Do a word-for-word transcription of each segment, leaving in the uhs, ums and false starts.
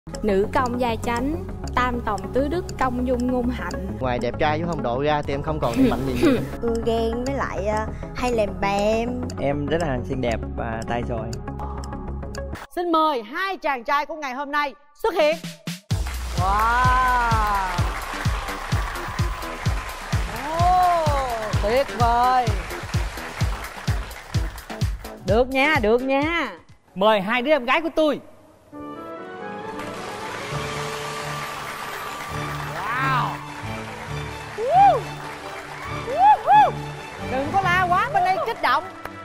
Nữ công gia chánh, tam tòng tứ đức, công dung ngôn hạnh. Ngoài đẹp trai với phong độ ra thì em không còn điểm mạnh gì nữa. Ưa ghen với lại uh, hay làm bèm. Em rất là xinh đẹp và tài giỏi. Xin mời hai chàng trai của ngày hôm nay xuất hiện. Wow, oh, tuyệt vời. Được nha, được nha. Mời hai đứa em gái của tôi. Wow. Woo. Woo. Đừng có la quá, bên đây kích động.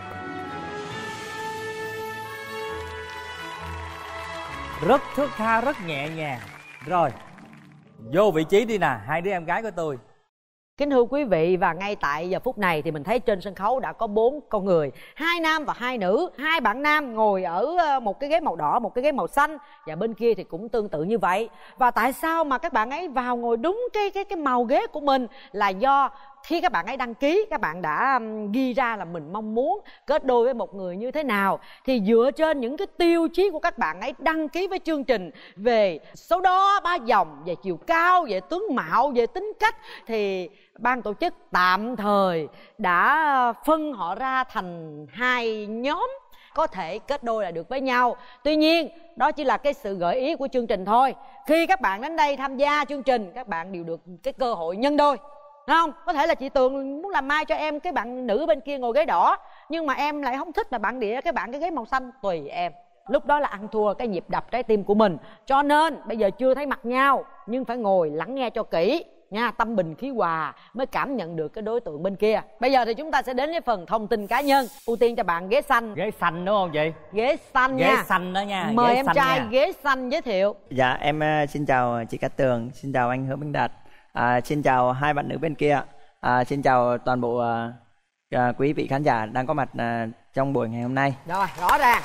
Rất thướt tha, rất nhẹ nhàng. Rồi, vô vị trí đi nè, hai đứa em gái của tôi. Kính thưa quý vị, và ngay tại giờ phút này thì mình thấy trên sân khấu đã có bốn con người, hai nam và hai nữ. Hai bạn nam ngồi ở một cái ghế màu đỏ, một cái ghế màu xanh, và bên kia thì cũng tương tự như vậy. Và tại sao mà các bạn ấy vào ngồi đúng cái cái cái màu ghế của mình là do khi các bạn ấy đăng ký, các bạn đã ghi ra là mình mong muốn kết đôi với một người như thế nào. Thì dựa trên những cái tiêu chí của các bạn ấy đăng ký với chương trình về số đo ba dòng, về chiều cao, về tướng mạo, về tính cách, thì ban tổ chức tạm thời đã phân họ ra thành hai nhóm có thể kết đôi là được với nhau. Tuy nhiên đó chỉ là cái sự gợi ý của chương trình thôi. Khi các bạn đến đây tham gia chương trình, các bạn đều được cái cơ hội nhân đôi, đúng không? Có thể là chị Tường muốn làm mai cho em cái bạn nữ bên kia ngồi ghế đỏ, nhưng mà em lại không thích là bạn địa cái bạn cái ghế màu xanh, tùy em. Lúc đó là ăn thua cái nhịp đập trái tim của mình. Cho nên bây giờ chưa thấy mặt nhau nhưng phải ngồi lắng nghe cho kỹ nha, tâm bình khí hòa mới cảm nhận được cái đối tượng bên kia. Bây giờ thì chúng ta sẽ đến với phần thông tin cá nhân. Ưu tiên cho bạn ghế xanh. Ghế xanh đúng không chị? Ghế xanh ghế nha. Ghế xanh đó nha. Mời ghế em xanh trai nha. Ghế xanh giới thiệu. Dạ em uh, xin chào chị Cát Tường, xin chào anh Hứa Minh Đạt, à, xin chào hai bạn nữ bên kia, à, xin chào toàn bộ uh, uh, quý vị khán giả đang có mặt uh, trong buổi ngày hôm nay. Rồi, rõ ràng.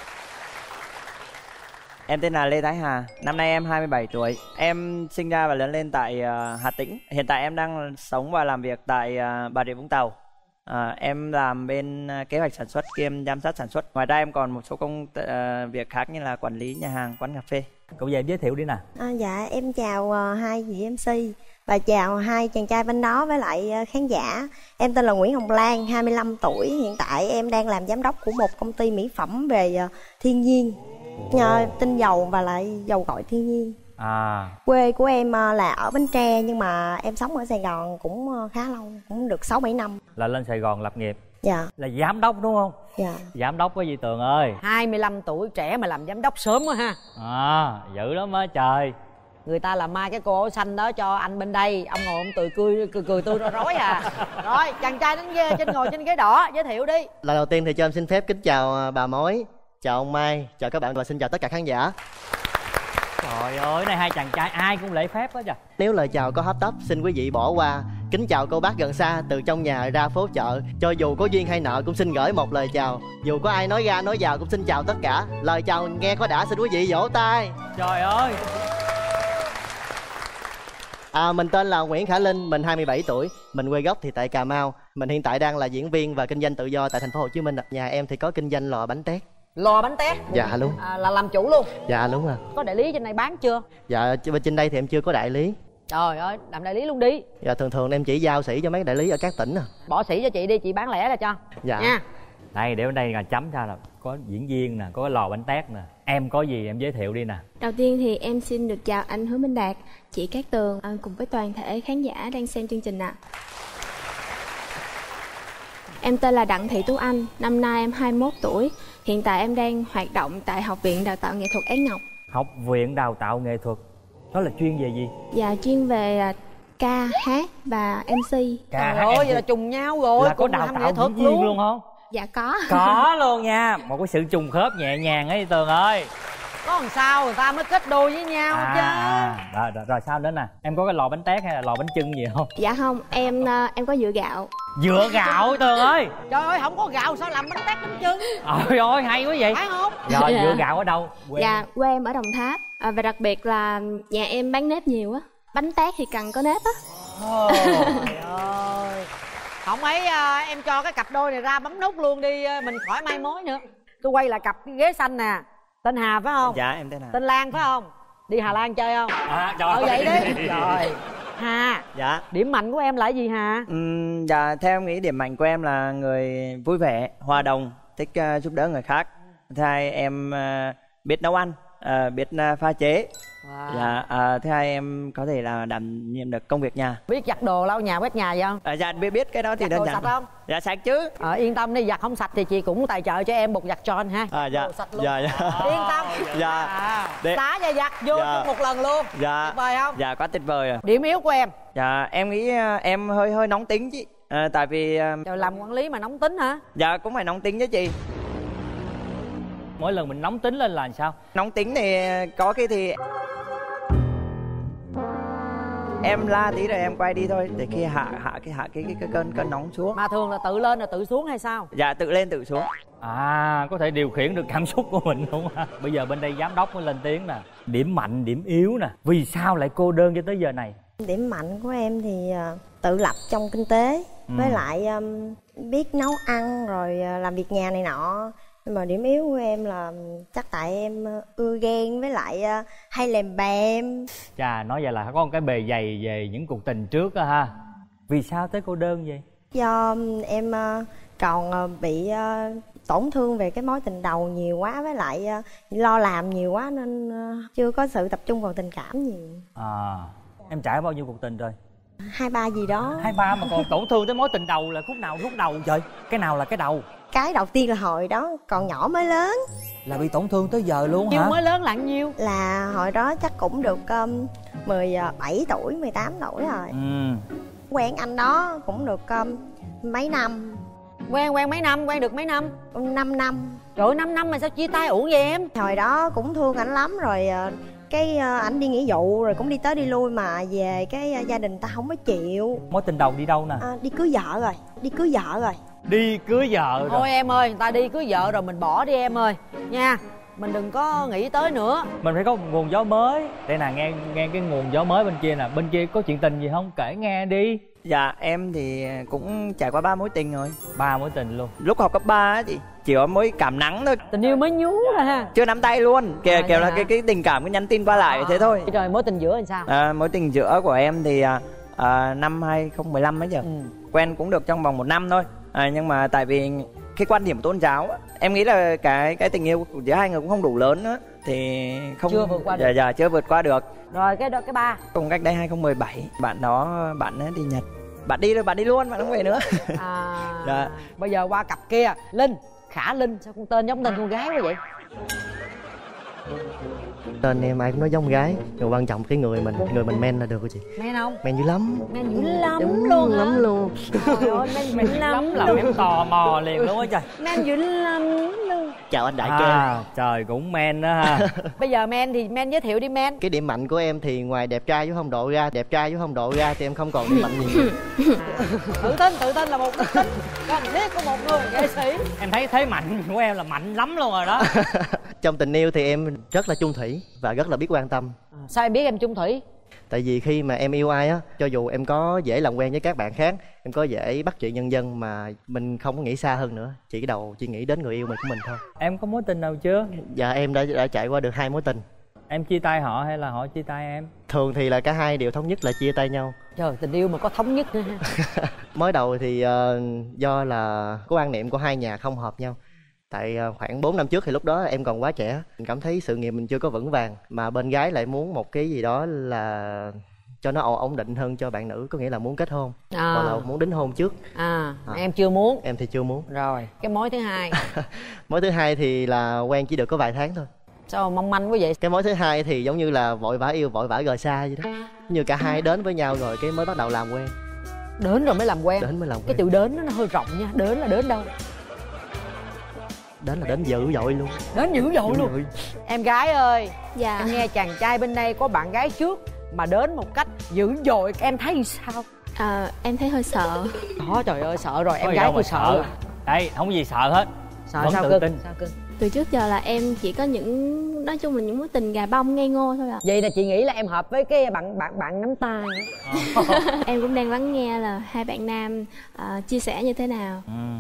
Em tên là Lê Thái Hà, năm nay em hai mươi bảy tuổi. Em sinh ra và lớn lên tại uh, Hà Tĩnh. Hiện tại em đang sống và làm việc tại uh, Bà Rịa Vũng Tàu. Uh, em làm bên uh, kế hoạch sản xuất kiêm giám sát sản xuất. Ngoài ra em còn một số công uh, việc khác như là quản lý nhà hàng, quán cà phê. Cậu về em giới thiệu đi nè. À, dạ em chào uh, hai vị em xê và chào hai chàng trai bên đó với lại uh, khán giả. Em tên là Nguyễn Hồng Lan, hai mươi lăm tuổi. Hiện tại em đang làm giám đốc của một công ty mỹ phẩm về uh, thiên nhiên, nhờ tinh dầu và lại dầu gội thiên nhiên. À. Quê của em là ở Bến Tre nhưng mà em sống ở Sài Gòn cũng khá lâu, cũng được sáu bảy năm. Là lên Sài Gòn lập nghiệp. Dạ. Là giám đốc đúng không? Dạ. Giám đốc có gì Tường ơi? hai mươi lăm tuổi trẻ mà làm giám đốc sớm quá ha. À, dữ lắm á trời. Người ta làm mai cái cô áo xanh đó cho anh bên đây, ông ngồi ông cười cười cười, cười tươi rối rối à. Rồi, chàng trai đến ghế trên ngồi trên ghế đỏ, giới thiệu đi. Lần đầu tiên thì cho em xin phép kính chào bà Mối, chào ông Mai, chào các bạn và xin chào tất cả khán giả. Trời ơi, này hai chàng trai ai cũng lễ phép hết trời. Nếu lời chào có hấp tấp xin quý vị bỏ qua. Kính chào cô bác gần xa, từ trong nhà ra phố chợ. Cho dù có duyên hay nợ cũng xin gửi một lời chào. Dù có ai nói ra nói vào cũng xin chào tất cả. Lời chào nghe có đã, xin quý vị vỗ tay. Trời ơi. À, mình tên là Nguyễn Khả Linh, mình hai mươi bảy tuổi. Mình quê gốc thì tại Cà Mau. Mình hiện tại đang là diễn viên và kinh doanh tự do tại thành phố Hồ Chí Minh. Nhà em thì có kinh doanh lò bánh tét. Lò bánh tét? Dạ luôn. À, là làm chủ luôn? Dạ đúng rồi. Có đại lý trên này bán chưa? Dạ bên trên đây thì em chưa có đại lý. Trời ơi, làm đại lý luôn đi. Dạ thường thường em chỉ giao sĩ cho mấy đại lý ở các tỉnh à. Bỏ sĩ cho chị đi, chị bán lẻ là cho. Dạ nha. Đây để bên đây là chấm ra là có diễn viên nè, có cái lò bánh tét nè. Em có gì em giới thiệu đi nè. Đầu tiên thì em xin được chào anh Hứa Minh Đạt, chị Cát Tường cùng với toàn thể khán giả đang xem chương trình ạ. À. Em tên là Đặng Thị Tú Anh, năm nay em hai mươi mốt tuổi. Hiện tại em đang hoạt động tại Học viện Đào tạo Nghệ thuật Án Ngọc. Học viện Đào tạo Nghệ thuật, đó là chuyên về gì? Dạ chuyên về ca, hát và em xê. Trời ơi, vậy là trùng nhau rồi. Là có đào tạo diễn viên luôn. luôn không? Dạ có. Có luôn nha, một cái sự trùng khớp nhẹ nhàng ấy Tường ơi. Có làm sao người ta mới kết đôi với nhau à, chứ. À, rồi, rồi, rồi sao nữa nè? Em có cái lò bánh tét hay là lò bánh chưng gì không? Dạ không, em em có dựa gạo. Dựa gạo Tường ơi. Trời ơi, không có gạo sao làm bánh tét bánh chưng? Trời ơi, hay quá vậy. Phải không? Rồi, dạ. Dựa gạo ở đâu? Quê dạ, quê em ở Đồng Tháp. À, và đặc biệt là nhà em bán nếp nhiều á. Bánh tét thì cần có nếp á. Ôi ơi. Không ấy, em cho cái cặp đôi này ra bấm nút luôn đi, mình khỏi mai mối nữa. Tôi quay lại cặp cái ghế xanh nè. Tên Hà phải không? Dạ em tên Hà. Tên Lan phải không? Đi Hà Lan chơi không? À trời Ờ vậy ơi. đi. Rồi. Hà, Dạ. điểm mạnh của em là gì Hà? Ừm, dạ theo em nghĩ điểm mạnh của em là người vui vẻ, hòa đồng, thích uh, giúp đỡ người khác. Thứ hai em uh, biết nấu ăn, uh, biết uh, pha chế. Wow. Dạ, uh, thứ hai em có thể là đảm nhiệm được công việc nhà. Biết giặt đồ lau nhà quét nhà vậy không? À, dạ biết biết cái đó thì Giặt đơn đồ giản. sạch không? Dạ sạch chứ. Ờ, yên tâm đi, giặt không sạch thì chị cũng tài trợ cho em bột giặt tròn ha. À, dạ. Đồ sạch luôn. Dạ, dạ. Yên tâm. Dạ. À, Để- xá và giặt vô Dạ. một lần luôn. Dạ. Tuyệt vời không? Dạ quá tuyệt vời rồi. Điểm yếu của em? Dạ em nghĩ uh, em hơi hơi nóng tính chứ. À, tại vì uh, Trời, làm quản lý mà nóng tính hả? dạ cũng phải nóng tính chứ chị. Mỗi lần mình nóng tính lên là sao? Nóng tính thì có khi thì em la tí rồi em quay đi thôi, để khi hạ hạ cái hạ cái cái, cái cơn cơn nóng xuống. Mà thường là tự lên là tự xuống hay sao? Dạ tự lên tự xuống. À, có thể điều khiển được cảm xúc của mình đúng không? Bây giờ bên đây giám đốc mới lên tiếng nè. Điểm mạnh, điểm yếu nè. Vì sao lại cô đơn cho tới giờ này? Điểm mạnh của em thì ờ, tự lập trong kinh tế, Ừ. với lại ừm, biết nấu ăn rồi ờ, làm việc nhà này nọ. Nhưng mà điểm yếu của em là chắc tại em ờ, ưa ghen, với lại ờ, hay lèm bèm. Chà, nói vậy là có một cái bề dày về những cuộc tình trước á ha. Vì sao tới cô đơn vậy? Do em ờ, còn ờ, bị ờ, tổn thương về cái mối tình đầu nhiều quá, với lại ờ, lo làm nhiều quá nên ờ, chưa có sự tập trung vào tình cảm nhiều. À, em trải bao nhiêu cuộc tình rồi? Hai ba gì đó. Hai ba mà còn tổn thương tới mối tình đầu là khúc nào khúc đầu trời? Cái nào là cái đầu? Cái đầu tiên là hồi đó còn nhỏ mới lớn, Là bị tổn thương tới giờ luôn Nhiêu hả? mới lớn là nhiêu? là hồi đó chắc cũng được um, mười bảy tuổi, mười tám tuổi rồi. Ừ. Quen anh đó cũng được um, mấy năm, Quen quen mấy năm, quen được mấy năm? năm năm. Trời ơi, năm năm mà sao chia tay uổng vậy em? Hồi đó cũng thương ảnh lắm rồi, ờ, cái ờ, ảnh đi nghĩa vụ rồi cũng đi tới đi lui, mà về cái ờ, gia đình ta không có chịu. Mối tình đầu đi đâu nè? À, đi cưới vợ rồi, đi cưới vợ rồi. Đi cưới vợ rồi. Thôi em ơi, người ta đi cưới vợ rồi mình bỏ đi em ơi nha. Mình đừng có nghĩ tới nữa. Mình phải có một nguồn gió mới. Đây nè, nghe nghe cái nguồn gió mới bên kia nè. Bên kia có chuyện tình gì không? Kể nghe đi. Dạ em thì cũng trải qua ba mối tình rồi. Ba mối tình luôn. Lúc học cấp ba á chị, chỉ có mới cảm nắng thôi, Tình yêu mới nhú rồi ha. chưa nắm tay luôn. Kìa À, kiểu vậy là hả? cái cái tình cảm, cái nhắn tin qua lại thế thôi. Rồi mối tình giữa làm sao? À, mối tình giữa của em thì à, à, năm hai không một lăm ấy giờ. Ừ. Quen cũng được trong vòng một năm thôi. À, nhưng mà tại vì cái quan điểm tôn giáo á, em nghĩ là cái cái tình yêu của giữa hai người cũng không đủ lớn á, thì không Chưa vượt qua được. Dạ, dạ chưa vượt qua được. Rồi cái đó cái ba. Cùng cách đây hai không một bảy, bạn đó bạn ấy đi Nhật. Bạn đi rồi bạn đi luôn, bạn không về nữa. À, Dạ. bây giờ qua cặp kia, Linh, Khả Linh, sao con tên giống tên con gái quá vậy? Tên em ai cũng nói giống gái, nhưng quan trọng cái người mình, người mình men là được rồi chị. Men không? Men dữ lắm. Men dữ lắm Đúng luôn hả? lắm luôn. Trời ơi, men dữ lắm Lắm là em tò mò liền luôn á trời. Men dữ lắm luôn. Chào anh đại kê. À, trời cũng men đó ha. Bây giờ men thì men giới thiệu đi men. Cái điểm mạnh của em thì ngoài đẹp trai với phong độ ra, đẹp trai với phong độ ra thì em không còn điểm mạnh gì nữa. Tự tin, tự tin là một đức tính cần thiết của một người nghệ sĩ. Em thấy thế mạnh của em là mạnh lắm luôn rồi đó. Trong tình yêu thì em rất là chung thủy và rất là biết quan tâm. Sao em biết em chung thủy? Tại vì khi mà em yêu ai á, cho dù em có dễ làm quen với các bạn khác, em có dễ bắt chuyện nhân dân, mà mình không có nghĩ xa hơn nữa, chỉ cái đầu chỉ nghĩ đến người yêu mình của mình thôi. Em có mối tình nào chưa? Dạ em đã đã trải qua được hai mối tình. Em chia tay họ hay là họ chia tay em? Thường thì là cả hai đều thống nhất là chia tay nhau. Trời, tình yêu mà có thống nhất nữa ha. Mới đầu thì uh, do là có quan niệm của hai nhà không hợp nhau. Tại uh, khoảng bốn năm trước thì lúc đó em còn quá trẻ, mình cảm thấy sự nghiệp mình chưa có vững vàng, mà bên gái lại muốn một cái gì đó là cho nó ổn định hơn cho bạn nữ, có nghĩa là muốn kết hôn, À. hoặc là muốn đính hôn trước. À, À. em chưa muốn. Em thì chưa muốn. Rồi, cái mối thứ hai. Mối thứ hai thì là quen chỉ được có vài tháng thôi. Sao mong manh quá vậy? Cái mối thứ hai thì giống như là vội vã yêu vội vã rời xa vậy đó, như cả hai đến với nhau rồi cái mới bắt đầu làm quen. Đến rồi mới làm quen. Đến mới làm Cái quen. từ đến nó hơi rộng nha. Đến là đến đâu? Đến là đến dữ dội luôn. Đến dữ dội Dữ luôn. dội. Em gái ơi, Dạ. em nghe chàng trai bên đây có bạn gái trước mà đến một cách dữ dội, em thấy sao? À, em thấy hơi sợ. Đó, trời ơi, sợ rồi, em Có gì gái đâu mà tôi sợ rồi. Đây, không có gì sợ hết. Sợ Vẫn sao tự cưng? tin. Sao cưng? Từ trước giờ là em chỉ có những, nói chung là những mối tình gà bông ngây ngô thôi ạ. Vậy là chị nghĩ là em hợp với cái bạn bạn bạn nắm tay. Em cũng đang lắng nghe là hai bạn nam à, chia sẻ như thế nào. Ừ.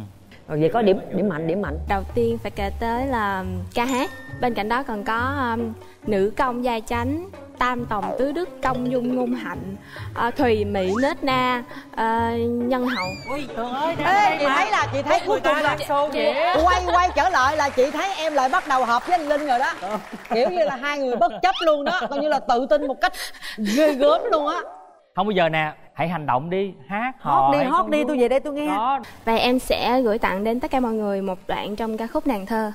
Rồi vậy có điểm điểm mạnh, điểm mạnh. Đầu tiên phải kể tới là ca hát. Bên cạnh đó còn có um, nữ công gia chánh, tam tòng tứ đức, công dung ngôn hạnh, uh, thùy mị nết na, uh, nhân hậu. Ôi trời ơi, ê, chị thấy là chị thấy cuối cùng là quay quay trở lại là chị thấy em lại bắt đầu hợp với anh Linh rồi đó. Kiểu như là hai người bất chấp luôn đó, coi như là tự tin một cách ghê gớm luôn á. Không, bây giờ nè, hãy hành động đi, hát hót đi, hót đi, tôi về đây tôi nghe. Đó. Và em sẽ gửi tặng đến tất cả mọi người một đoạn trong ca khúc Nàng Thơ.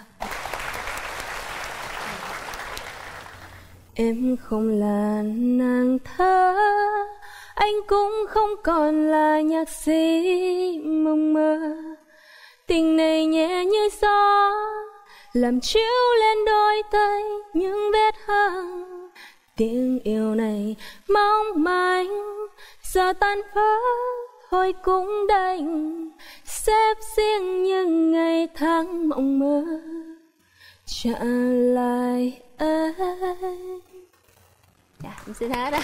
Em không là nàng thơ, anh cũng không còn là nhạc sĩ mộng mơ. Tình này nhẹ như gió, làm chiếu lên đôi tay những vết hằn. Tiếng yêu này mong manh, giờ tan vỡ thôi cũng đành. Xếp riêng những ngày tháng mộng mơ trả lại anh. Dạ, em xin hết đó.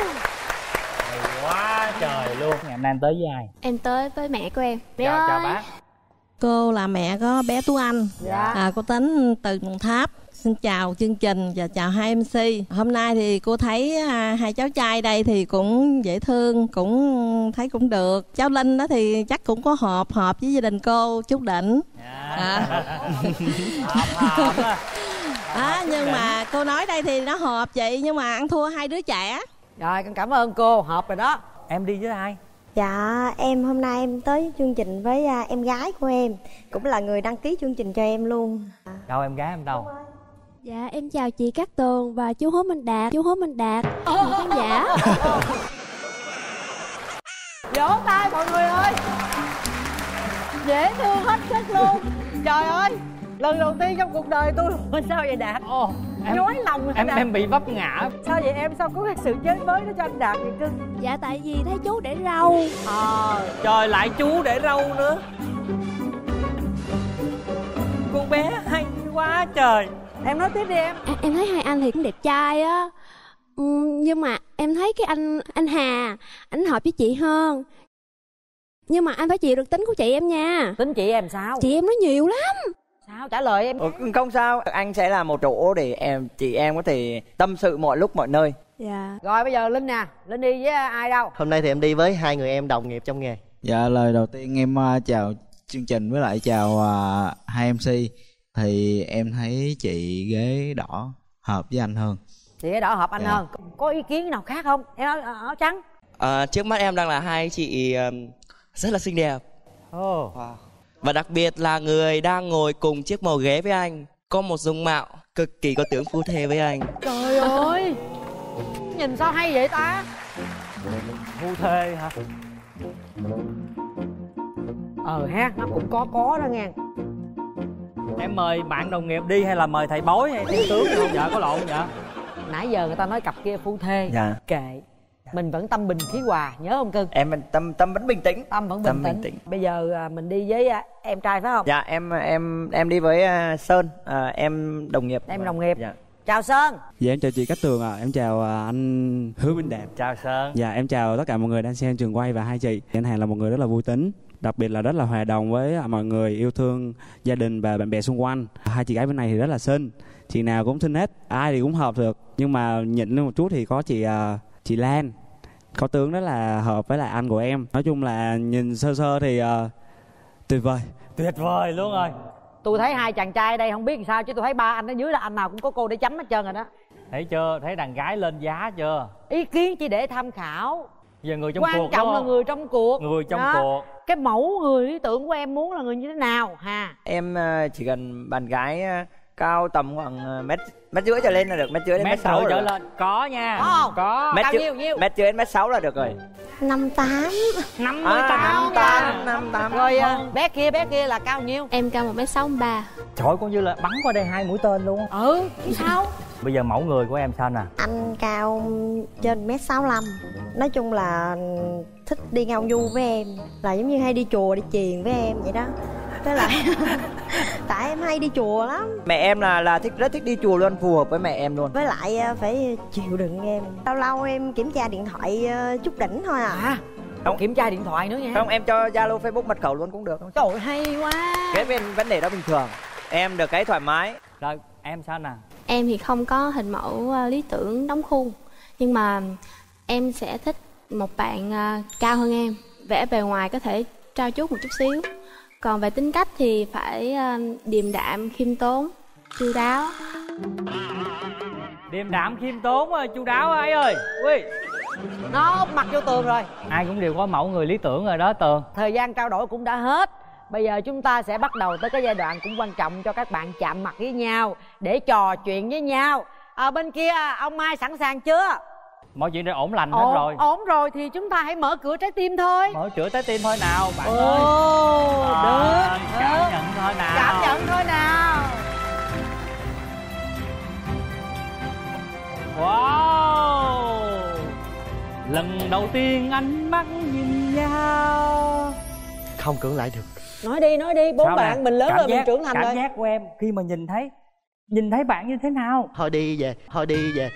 Quá trời luôn. Ngày hôm nay em tới với ai? Em tới với mẹ của em. Mẹ Chào, ơi. chào bác. Cô là mẹ có bé Tú Anh. Dạ. À, cô tính từ Đồng Tháp. Xin chào chương trình và chào hai em xê. Hôm nay thì cô thấy à, hai cháu trai đây thì cũng dễ thương, cũng thấy cũng được. Cháu Linh đó thì chắc cũng có hợp hợp với gia đình cô chút đỉnh. À. À, nhưng mà cô nói đây thì nó hợp vậy, nhưng mà ăn thua hai đứa trẻ. Rồi, con cảm ơn cô, hợp rồi đó. Em đi với ai? Dạ, em hôm nay em tới chương trình với uh, em gái của em, cũng là người đăng ký chương trình cho em luôn. Đâu em gái em đâu? Dạ, em chào chị Cát Tường và chú Hố Minh Đạt. Chú Hố Minh Đạt, một khán giả. Vỗ tay mọi người ơi. Dễ thương hết sức luôn. Trời ơi, lần đầu tiên trong cuộc đời tôi. Sao vậy Đạt? Ồ, em, nhói lòng em Đạt. em bị vấp ngã. Sao vậy em? Sao có cái sự chơi mới đó cho anh Đạt vậy cưng? Dạ, tại vì thấy chú để râu. Ờ. Trời, lại chú để râu nữa. Con bé hay quá trời. Em nói tiếp đi em. À, em thấy hai anh thì cũng đẹp trai á. Ừ, nhưng mà em thấy cái anh anh Hà, ảnh hợp với chị hơn. Nhưng mà anh phải chịu được tính của chị em nha. Tính chị em sao? Chị em nói nhiều lắm. Sao? Trả lời em. Ừ, không sao, anh sẽ là một chỗ để em chị em có thể tâm sự mọi lúc mọi nơi. Dạ. Rồi bây giờ Linh nè, Linh đi với ai đâu? Hôm nay thì em đi với hai người em đồng nghiệp trong nghề. Dạ, lời đầu tiên em uh, chào chương trình với lại chào uh, hai em xê. Thì em thấy chị ghế đỏ hợp với anh hơn. Chị ghế đỏ hợp anh Dạ. hơn. Có ý kiến nào khác không? Em áo, áo trắng. À, trước mắt em đang là hai chị um, rất là xinh đẹp. Ồ. Wow. Và đặc biệt là người đang ngồi cùng chiếc màu ghế với anh có một dung mạo cực kỳ có tướng phu thê với anh. Trời ơi, nhìn sao hay vậy ta? Phu thê hả? Ờ ha, nó cũng có có đó nghe. Em mời bạn đồng nghiệp đi hay là mời thầy bói hay thiên tướng không? Dạ, có lộn vậy? Nãy giờ người ta nói cặp kia phu thê. Dạ. Kệ, mình vẫn tâm bình khí hòa, nhớ không cưng? Em tâm tâm vẫn bình tĩnh. Tâm vẫn bình, Tâm tĩnh. bình tĩnh. Bây giờ à, mình đi với à, em trai phải không? Dạ, em em em đi với uh, Sơn, uh, em đồng nghiệp. Em đồng nghiệp. Dạ. Chào Sơn. Dạ, em chào chị Cát Tường ạ. À. Em chào anh Hứa Minh Đạt. Chào Sơn. Dạ, em chào tất cả mọi người đang xem trường quay và hai chị. Anh Hà là một người rất là vui tính, đặc biệt là rất là hòa đồng với mọi người, yêu thương gia đình và bạn bè xung quanh. Hai chị gái bên này thì rất là xinh, chị nào cũng xinh hết, ai thì cũng hợp được. Nhưng mà nhịn lên một chút thì có chị uh, chị Lan, có tướng rất là hợp với lại anh của em. Nói chung là nhìn sơ sơ thì uh, tuyệt vời. Tuyệt vời luôn rồi. Tôi thấy hai chàng trai đây không biết làm sao, chứ tôi thấy ba anh ở dưới là anh nào cũng có cô để chấm hết trơn rồi đó. Thấy chưa? Thấy đàn gái lên giá chưa? Ý kiến chỉ để tham khảo. Giờ người trong Quan cuộc trọng đúng là không? người trong cuộc. Người trong đó. cuộc. Cái mẫu người lý tưởng của em muốn là người như thế nào Hà? Em uh, chỉ cần bạn gái uh, cao tầm khoảng uh, mét mét rưỡi trở lên là được, mét rưỡi đến mét Mét sáu rưỡi trở rồi. lên. Có nha. Có không? Có. Mét Cao rưỡi- nhiêu, nhiêu? Mét rưỡi đến mét sáu là được rồi. Năm tám. năm mươi À, tám năm tám, năm tám. Rồi à, bé kia bé kia là cao nhiêu? Em cao một mét sáu mươi ba. Trời ơi, con như là bắn qua đây hai mũi tên luôn. Ừ, chứ sao? Bây giờ mẫu người của em sao nè? Anh cao trên mét sáu lăm. Nói chung là thích đi ngao du với em, là giống như hay đi chùa đi chiền với em vậy đó. Với lại tại em hay đi chùa lắm. Mẹ em là là thích rất thích đi chùa luôn, phù hợp với mẹ em luôn. Với lại phải chịu đựng em. Lâu lâu em kiểm tra điện thoại chút đỉnh thôi à. À, Không kiểm tra điện thoại nữa nha. Không, em cho Zalo, Facebook mật khẩu luôn cũng được. Trời ơi, hay quá. Cái bên vấn đề đó bình thường. Em được cái thoải mái. Rồi em sao nào? Em thì không có hình mẫu uh, lý tưởng đóng khuôn, nhưng mà em sẽ thích một bạn uh, cao hơn em, vẻ bề ngoài có thể trau chuốt một chút xíu, còn về tính cách thì phải uh, điềm đạm, khiêm tốn, chu đáo. Điềm đạm, khiêm tốn, chu đáo ấy ơi. Ui, nó mặt vô tường rồi. Ai cũng đều có mẫu người lý tưởng rồi đó Tường. Thời gian trao đổi cũng đã hết. Bây giờ chúng ta sẽ bắt đầu tới cái giai đoạn cũng quan trọng cho các bạn chạm mặt với nhau để trò chuyện với nhau. À, bên kia ông Mai sẵn sàng chưa? Mọi chuyện đã ổn lành ổn, hết rồi. Ổn rồi thì chúng ta hãy mở cửa trái tim thôi. Mở cửa trái tim thôi nào bạn Ồ, ơi. được. À, cảm nhận thôi nào. Cảm nhận thôi nào. Wow, lần đầu tiên ánh mắt nhìn nhau. Không cưỡng lại được. Nói đi, nói đi, bốn Sao bạn nè? mình lớn Cảm rồi, giác, mình trưởng thành cảm rồi. Cảm giác của em khi mà nhìn thấy Nhìn thấy bạn như thế nào? Thôi đi về, thôi đi về.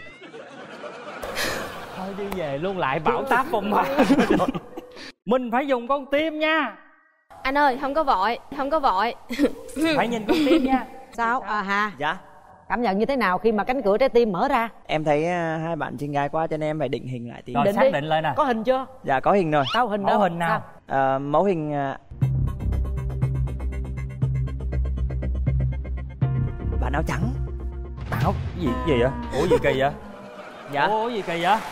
Thôi đi về luôn lại bảo táp phong hoa. Mình phải dùng con tim nha. Anh ơi, không có vội, không có vội. Phải nhìn con tim nha. Sao? À Hà. Dạ. Cảm nhận như thế nào khi mà cánh cửa trái tim mở ra? Em thấy uh, hai bạn xinh gái quá cho nên em phải định hình lại tí. Rồi Định xác đi. định lên nè. Có hình chưa? Dạ có hình rồi. Sao hình Mẫu đâu? hình nào? Sao? Uh, mẫu hình uh... bạn áo trắng. Áo gì gì vậy? Ủa gì kỳ vậy? Dạ. Ủa gì kỳ vậy?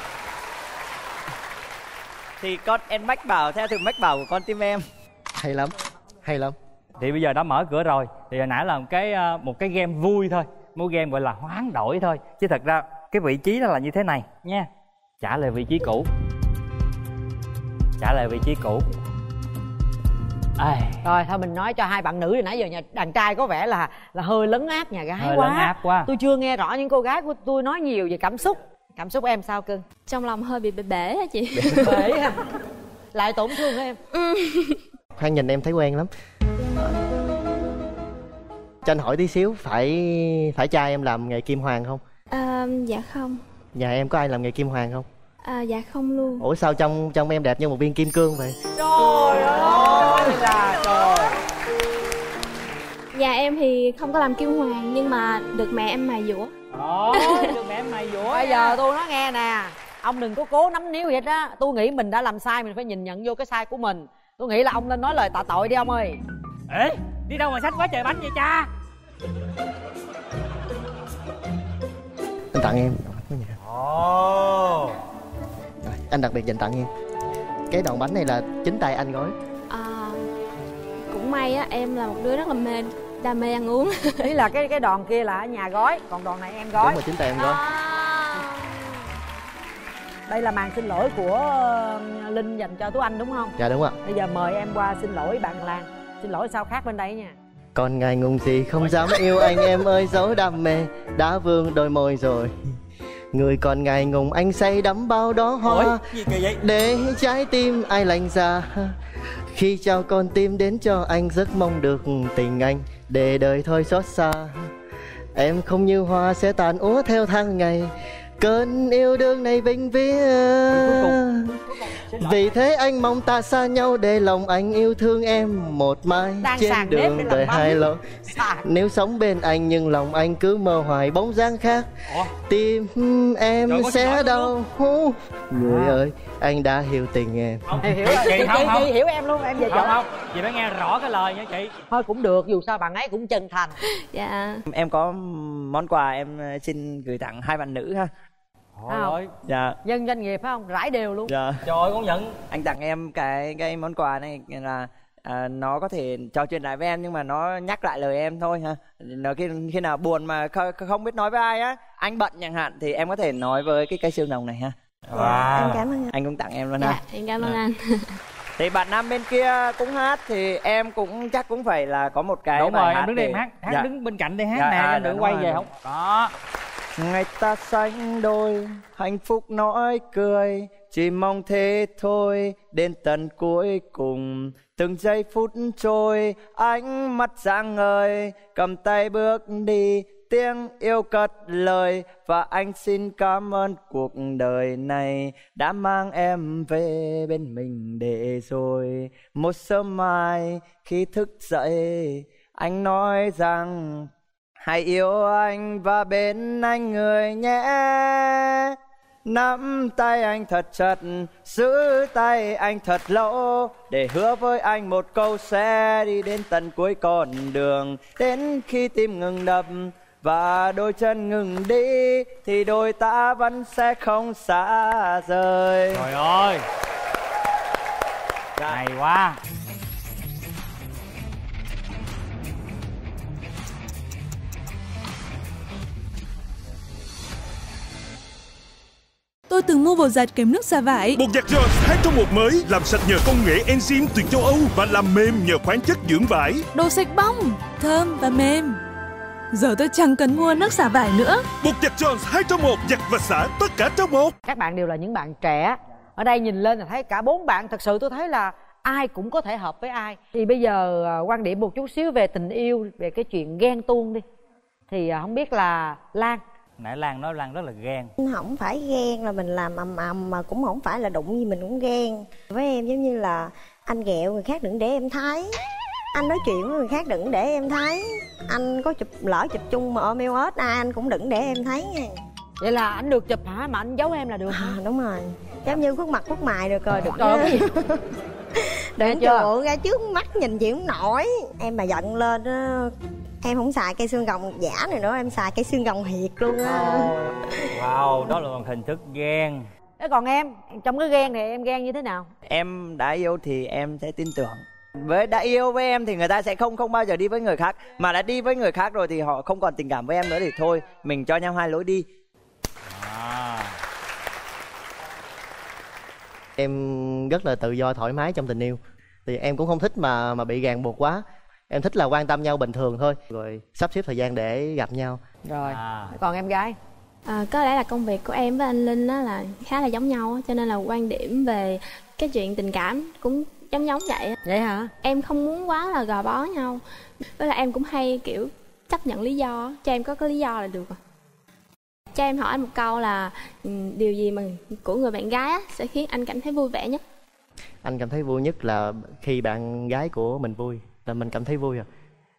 Thì con em mách bảo theo từ mách bảo của con tim em. Hay lắm, hay lắm. Thì bây giờ đã mở cửa rồi thì hồi nãy là một cái một cái game vui thôi, một game gọi là hoán đổi thôi, chứ thật ra cái vị trí đó là như thế này nha. Trả lời vị trí cũ. Trả lời vị trí cũ. À. Rồi thôi mình nói cho hai bạn nữ thì nãy giờ nhà đàn trai có vẻ là là hơi lấn áp nhà gái hơi quá. lấn áp quá. Tôi chưa nghe rõ những cô gái của tôi nói nhiều về cảm xúc. Cảm xúc em sao cưng? Trong lòng hơi bị bể bể hả chị? Bể hả? Lại tổn thương hả em? Khoan, nhìn em thấy quen lắm. Cho anh hỏi tí xíu, phải phải trai em làm nghề kim hoàng không? À, dạ không. Nhà em có ai làm nghề kim hoàng không? À, dạ không luôn. Ủa sao trong trong em đẹp như một viên kim cương vậy? Trời ơi là trời. Nhà em thì không có làm kim hoàng, nhưng mà được mẹ em mài dũa. Ồ, được mẹ em mài dũa. Bây giờ tôi nói nghe nè, ông đừng có cố nắm níu vậy đó. Tôi nghĩ mình đã làm sai, mình phải nhìn nhận vô cái sai của mình. Tôi nghĩ là ông nên nói lời tạ tội đi ông ơi. Ê, đi đâu mà xách quá trời bánh vậy cha? Anh tặng em. Ồ. Rồi, anh đặc biệt dành tặng em. Cái đòn bánh này là chính tay anh gói. À, cũng may á, em là một đứa rất là mê, đam mê ăn uống. Ý là cái cái đòn kia là ở nhà gói, còn đòn này em gói. Đúng rồi, chính tay em gói. À. Đây là màn xin lỗi của Linh dành cho Tú Anh đúng không? Dạ đúng ạ. Bây giờ mời em qua xin lỗi bạn Lan. Xin lỗi sao khác bên đây nha. Còn ngài ngùng gì không dám yêu anh em ơi, dấu đam mê đã vương đôi môi rồi. Người còn ngài ngùng anh say đắm bao đó hoa. Ủa, gì kỳ vậy? Để trái tim ai lạnh ra. Khi trao con tim đến cho anh, rất mong được tình anh để đời thôi xót xa. Em không như hoa sẽ tàn úa theo tháng ngày, cơn yêu đương này vĩnh viễn. Vì thế anh mong ta xa nhau, để lòng anh yêu thương em một mãi. Đang trên đường đời hai lối. Nếu sống bên anh nhưng lòng anh cứ mơ hoài bóng dáng khác. Ủa? Tim em Trời, sẽ đau. Người à. ơi, anh đã hiểu tình em. Không, Hiểu chị, rồi, chị, chị, không, chị, không. chị hiểu em luôn, em về Không, chỗ. không, chị phải nghe rõ cái lời nha chị. Thôi cũng được, dù sao bạn ấy cũng chân thành. Dạ. Em có món quà em xin gửi tặng hai bạn nữ ha. Trời ơi. Dạ. Dân doanh nghiệp phải không? Rải đều luôn. Dạ. Trời ơi, con nhận. Anh tặng em cái cái món quà này là à, nó có thể trò chuyện lại với em nhưng mà nó nhắc lại lời em thôi ha. Nó khi khi nào buồn mà không, không biết nói với ai á, anh bận chẳng hạn thì em có thể nói với cái cây xương rồng này ha. Wow. Em cảm ơn anh. Anh cũng tặng em luôn Dạ, ha. em cảm ơn À. anh. Thì bạn nam bên kia cũng hát thì em cũng chắc cũng phải là có một cái Đúng bài rồi, hát em đứng đi để... em hát. Hát Dạ. đứng bên cạnh đi hát Dạ, nè, à, em đừng đúng quay rồi, về đúng. không? Đó. Ngày ta sánh đôi, hạnh phúc nói cười, chỉ mong thế thôi, đến tận cuối cùng. Từng giây phút trôi, ánh mắt sáng ngời, cầm tay bước đi, tiếng yêu cất lời. Và anh xin cảm ơn cuộc đời này đã mang em về bên mình để rồi một sớm mai khi thức dậy anh nói rằng hãy yêu anh và bên anh người nhé. Nắm tay anh thật chặt, giữ tay anh thật lâu, để hứa với anh một câu sẽ đi đến tận cuối con đường. Đến khi tim ngừng đập và đôi chân ngừng đi thì đôi ta vẫn sẽ không xa rời. Trời ơi, hay quá. Tôi từng mua bột giặt kèm nước xả vải. Bột giặt Jones hai trong một mới, làm sạch nhờ công nghệ enzyme từ châu Âu và làm mềm nhờ khoáng chất dưỡng vải. Đồ sạch bong, thơm và mềm. Giờ tôi chẳng cần mua nước xả vải nữa. Bột giặt Jones hai trong một, giặt và xả tất cả trong một. Các bạn đều là những bạn trẻ. Ở đây nhìn lên là thấy cả bốn bạn, thật sự tôi thấy là ai cũng có thể hợp với ai. Thì bây giờ quan điểm một chút xíu về tình yêu, về cái chuyện ghen tuông đi. Thì không biết là Lan. Nãy Lan nói Lan rất là ghen. Không phải ghen là mình làm ầm ầm, mà cũng không phải là đụng gì mình cũng ghen. Với em giống như là anh ghẹo người khác đừng để em thấy, anh nói chuyện với người khác đừng để em thấy, anh có chụp lỡ chụp chung mà ôm eo ếch ai anh cũng đừng để em thấy nha. Vậy là anh được chụp hả, mà anh giấu em là được hả? À, đúng rồi, giống như khuất mặt khuất mày được rồi, được rồi. đừng trộn ra trước mắt nhìn chị không nổi. Em mà giận lên đó, em không xài cây xương rồng giả này nữa, em xài cây xương rồng thiệt luôn á. Wow, đó là một hình thức ghen. Thế còn em, trong cái ghen này em ghen như thế nào? Em đã yêu thì em sẽ tin tưởng. Với đã yêu với em thì người ta sẽ không không bao giờ đi với người khác. Mà đã đi với người khác rồi thì họ không còn tình cảm với em nữa thì thôi, mình cho nhau hai lối đi. À. Em rất là tự do thoải mái trong tình yêu. Thì em cũng không thích mà mà bị ràng buộc quá. Em thích là quan tâm nhau bình thường thôi, rồi sắp xếp thời gian để gặp nhau. Rồi, à. Còn em gái? À, có lẽ là công việc của em với anh Linh á là khá là giống nhau, cho nên là quan điểm về cái chuyện tình cảm cũng giống giống vậy. Vậy hả? Em không muốn quá là gò bó nhau. Với lại em cũng hay kiểu chấp nhận lý do, cho em có cái lý do là được rồi. Cho em hỏi anh một câu là điều gì mà của người bạn gái á, sẽ khiến anh cảm thấy vui vẻ nhất? Anh cảm thấy vui nhất là khi bạn gái của mình vui, là mình cảm thấy vui rồi.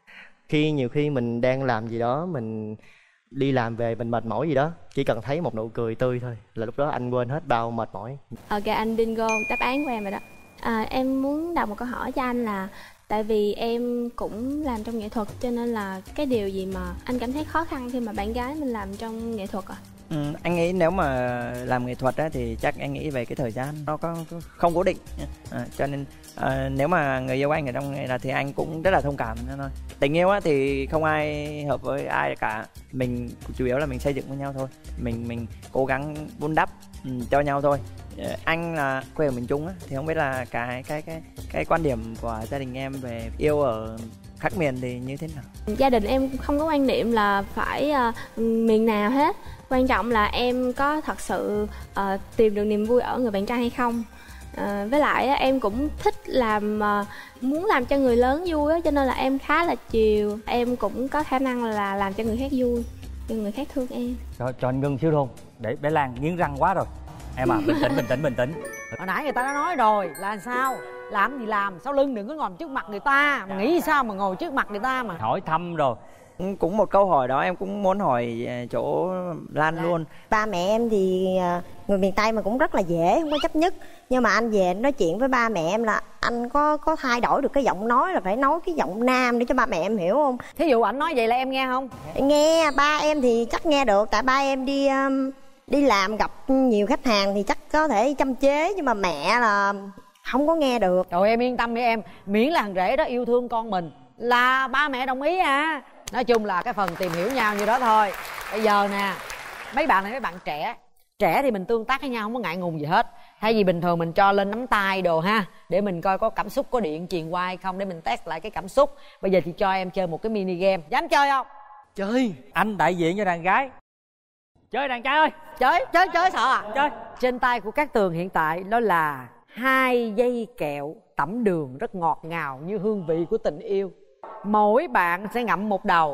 Khi nhiều khi mình đang làm gì đó, mình đi làm về mình mệt mỏi gì đó, chỉ cần thấy một nụ cười tươi thôi là lúc đó anh quên hết bao mệt mỏi. Ok, anh bingo đáp án của em rồi đó. À, em muốn đặt một câu hỏi cho anh là tại vì em cũng làm trong nghệ thuật, cho nên là cái điều gì mà anh cảm thấy khó khăn khi mà bạn gái mình làm trong nghệ thuật ạ? À? Ừ, anh nghĩ nếu mà làm nghệ thuật á, thì chắc anh nghĩ về cái thời gian nó có, có không cố định, à, cho nên à, nếu mà người yêu anh ở trong nghệ thuật thì anh cũng rất là thông cảm thôi. Tình yêu á, thì không ai hợp với ai cả, mình chủ yếu là mình xây dựng với nhau thôi, mình mình cố gắng vun đắp um, cho nhau thôi. Anh là quê ở miền Trung á, thì không biết là cái cái cái cái quan điểm của gia đình em về yêu ở khác miền thì như thế nào? Gia đình em không có quan niệm là phải uh, miền nào hết. Quan trọng là em có thật sự uh, tìm được niềm vui ở người bạn trai hay không. uh, Với lại uh, em cũng thích làm uh, muốn làm cho người lớn vui uh, cho nên là em khá là chiều. Em cũng có khả năng là làm cho người khác vui, cho người khác thương em. Cho, cho anh ngưng xíu luôn, để bé Lan nghiến răng quá rồi. Em à, bình tĩnh, bình tĩnh, bình tĩnh. Hồi nãy người ta đã nói rồi là sao? Làm gì làm, sau lưng đừng có ngồi trước mặt người ta. Mà nghĩ sao mà ngồi trước mặt người ta mà. Hỏi thăm rồi. Cũng một câu hỏi đó em cũng muốn hỏi chỗ Lan à. luôn. Ba mẹ em thì người miền Tây mà cũng rất là dễ, không có chấp nhất. Nhưng mà anh về nói chuyện với ba mẹ em là anh có có thay đổi được cái giọng nói, là phải nói cái giọng nam để cho ba mẹ em hiểu không? Thí dụ anh nói vậy là em nghe không? Nghe, ba em thì chắc nghe được. Tại ba em đi um, đi làm gặp nhiều khách hàng thì chắc có thể chăm chế. Nhưng mà mẹ là không có nghe được. Rồi em yên tâm đi em, miễn là thằng rể đó yêu thương con mình là ba mẹ đồng ý à. Nói chung là cái phần tìm hiểu nhau như đó thôi. Bây giờ nè, mấy bạn này mấy bạn trẻ, trẻ thì mình tương tác với nhau không có ngại ngùng gì hết. Thay vì bình thường mình cho lên nắm tay đồ ha, để mình coi có cảm xúc, có điện truyền qua hay không, để mình test lại cái cảm xúc. Bây giờ thì cho em chơi một cái mini game, dám chơi không? Chơi. Anh đại diện cho đàn gái. Chơi đàn trai ơi. Chơi, chơi, chơi sợ à? Chơi. Trên tay của Cát Tường hiện tại đó là hai dây kẹo tẩm đường rất ngọt ngào như hương vị của tình yêu. Mỗi bạn sẽ ngậm một đầu,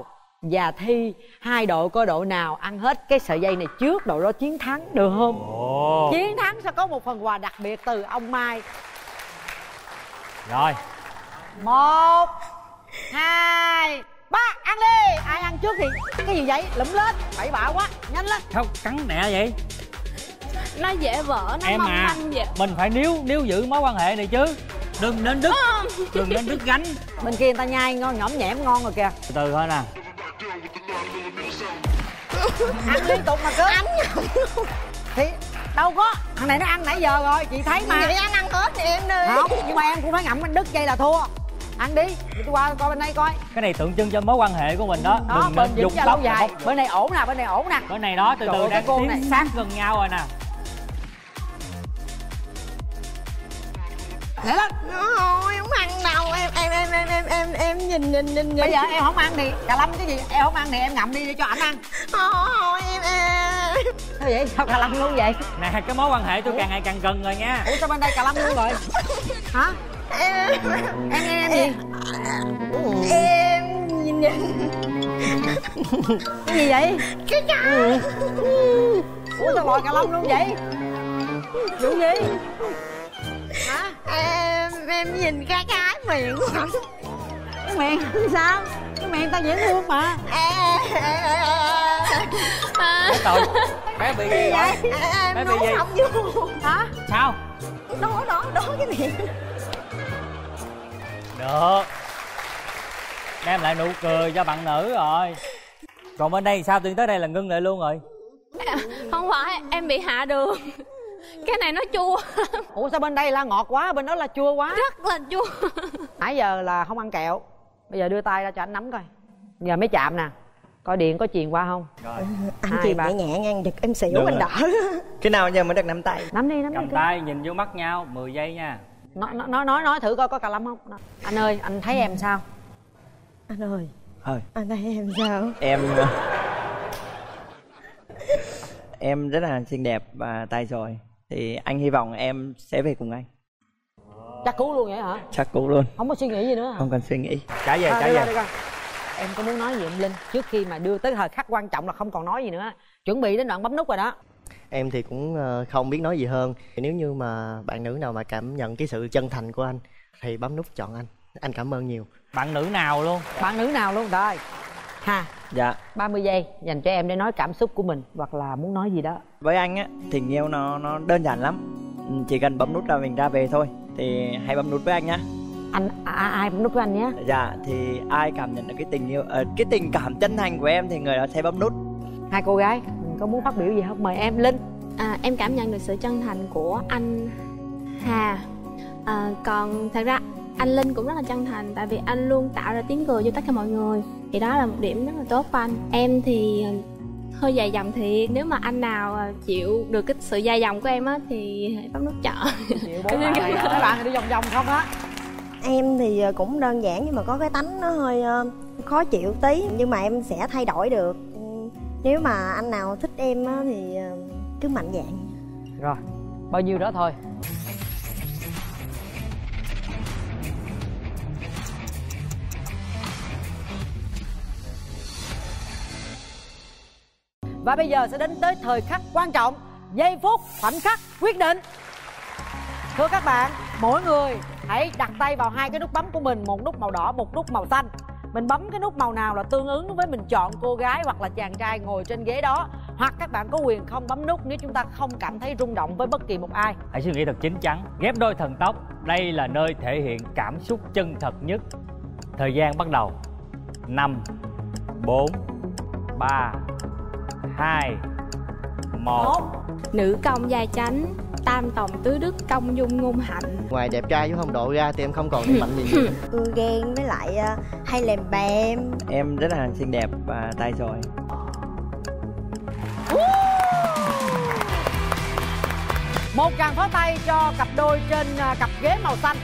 và thi hai đội coi đội nào ăn hết cái sợi dây này trước, đội đó chiến thắng, được không? Ồ. Chiến thắng sẽ có một phần quà đặc biệt từ ông Mai. Rồi. Một, hai, ba, ăn đi. Ai ăn trước thì cái gì vậy? Lụm lên, bậy bạ quá, nhanh lên. Không, cắn nè vậy. Nó dễ vỡ, nó Em mong à, manh vậy. mình phải níu níu giữ mối quan hệ này chứ. Đừng nên đứt, đừng nên đứt gánh. Bên kia người ta nhai ngon, nhõm nhẽm ngon rồi kìa. Từ từ thôi nè. Ăn liên tục mà cứ ăn thì đâu có, thằng này nó ăn nãy giờ rồi, chị thấy mà. Vậy ăn ăn hết thì em đi. Không, nhưng mà em cũng phải ngậm anh đứt dây là thua. Ăn đi, tôi qua coi bên đây coi. Cái này tượng trưng cho mối quan hệ của mình đó. Đó, Đừng bên nên dính dùng cho tóc lâu dài. Bên này ổn nè, bên này ổn nè. Bên này đó, từ Trời từ ơi, đang cái cô tiến này sát gần nhau rồi nè. Để lên. Thôi không ăn đâu, em em em em em em em nhìn nhìn nhìn Bây giờ em không ăn thì cà lâm cái gì em không ăn thì em ngậm đi để cho ảnh ăn. Thôi em em. Sao vậy? Sao cà lâm luôn vậy? Nè, cái mối quan hệ tôi càng ngày càng gần rồi nha. Ủa sao bên đây cà lâm luôn rồi? Hả? Em em em gì? Em nhìn nhìn. Cái gì vậy? Cái cá. Ủa sao lòi cà lâm luôn vậy? Vụ gì? Hả? Em em nhìn cái cái miệng của anh. Cái miệng sao? Cái miệng ta dễ thương mà. Tội. Bé bị gì vậy? Bé bị gì? Không vô. Hả? Sao? Đó đó đó cái miệng. Được. Đem lại nụ cười cho bạn nữ rồi. Còn bên đây sao? Tuyên tới đây là ngưng lại luôn rồi. Không phải, em bị hạ đường. Cái này nó chua. Ủa sao bên đây là ngọt quá, bên đó là chua quá? Rất là chua. Nãy giờ là không ăn kẹo. Bây giờ đưa tay ra cho anh nắm coi. Giờ mới chạm nè. Coi điện có truyền qua không? Rồi. Anh Hai, truyền ba. nhẹ nhẹ ăn giật em xỉu Được anh rồi. đỡ. Cái nào giờ mới được nắm tay? Nắm đi, nắm Cầm đi. tay nhìn vô mắt nhau mười giây nha. Nói, nói nói nói thử coi có cà lâm không. Anh ơi, anh thấy em sao? Anh ơi, Thôi, anh thấy em sao? em em rất là xinh đẹp và tài giỏi. Thì anh hy vọng em sẽ về cùng anh. Chắc cứu luôn vậy hả? Chắc cũng luôn. Không có suy nghĩ gì nữa hả? Không cần suy nghĩ. Trả về, À, trả đưa ra, về. đưa ra. Em có muốn nói gì em Linh trước khi mà đưa tới thời khắc quan trọng là không còn nói gì nữa, chuẩn bị đến đoạn bấm nút rồi đó. Em thì cũng ờ, không biết nói gì hơn. Nếu như mà bạn nữ nào mà cảm nhận cái sự chân thành của anh thì bấm nút chọn anh. Anh cảm ơn nhiều. Bạn nữ nào luôn? Bạn nữ nào luôn rồi. Hà, Dạ. ba mươi giây dành cho em để nói cảm xúc của mình hoặc là muốn nói gì đó. Với anh á, tình yêu nó nó đơn giản lắm. Ừ, chỉ cần bấm nút là mình ra về thôi. Thì hãy bấm nút với anh nhá. Anh à, ai bấm nút với anh nhé. Dạ, thì ai cảm nhận được cái tình yêu, ờ, cái tình cảm chân thành của em thì người đó sẽ bấm nút. Hai cô gái có muốn phát biểu gì không? Mời em Linh. À, em cảm nhận được sự chân thành của anh Hà. À, còn thật ra anh Linh cũng rất là chân thành, tại vì anh luôn tạo ra tiếng cười cho tất cả mọi người, thì đó là một điểm rất là tốt của anh. Em thì hơi dài dòng thiệt, nếu mà anh nào chịu được cái sự dài dòng của em á thì hãy bấm nút chọn. Các bạn đi vòng vòng không á? Em thì cũng đơn giản nhưng mà có cái tánh nó hơi ờ, khó chịu tí, nhưng mà em sẽ thay đổi được. Ừ, nếu mà anh nào thích em á thì ờ, cứ mạnh dạn. Rồi, bao nhiêu đó thôi. Và bây giờ sẽ đến tới thời khắc quan trọng, giây phút khoảnh khắc quyết định. Thưa các bạn, mỗi người hãy đặt tay vào hai cái nút bấm của mình, một nút màu đỏ, một nút màu xanh. Mình bấm cái nút màu nào là tương ứng với mình chọn cô gái hoặc là chàng trai ngồi trên ghế đó. Hoặc các bạn có quyền không bấm nút nếu chúng ta không cảm thấy rung động với bất kỳ một ai. Hãy suy nghĩ thật chín chắn. Ghép đôi thần tốc, đây là nơi thể hiện cảm xúc chân thật nhất. Thời gian bắt đầu. Năm, bốn, ba, hai, một. Nữ công gia chánh, tam tòng tứ đức, công dung ngôn hạnh. Ngoài đẹp trai với phong độ ra thì em không còn điểm mạnh gì nữa. Ưa ghen với lại ờ, hay lèm bèm. Em rất là xinh đẹp và tài giỏi. Một tràng pháo tay cho cặp đôi trên à, cặp ghế màu xanh.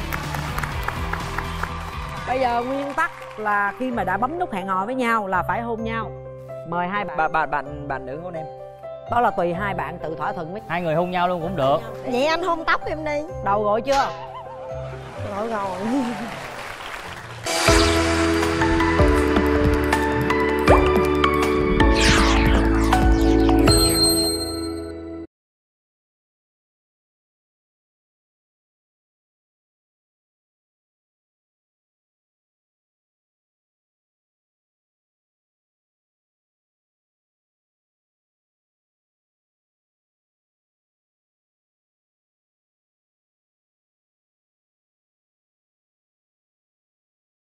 Bây giờ nguyên tắc là khi mà đã bấm nút hẹn hò với nhau là phải hôn nhau. Mời hai bạn. Bạn bạn bạn bạn nữ hôn em. Đó là tùy hai bạn tự thỏa thuận với. Hai người hôn nhau luôn cũng được. Vậy anh hôn tóc em đi. Đầu gội chưa? Rồi rồi.